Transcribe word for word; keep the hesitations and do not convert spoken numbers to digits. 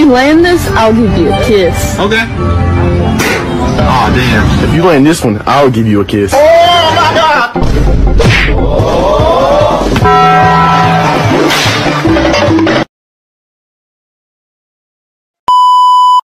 you land this, I'll give you a kiss. Okay. Aw, damn. If you land this one, I'll give you a kiss. Oh my god!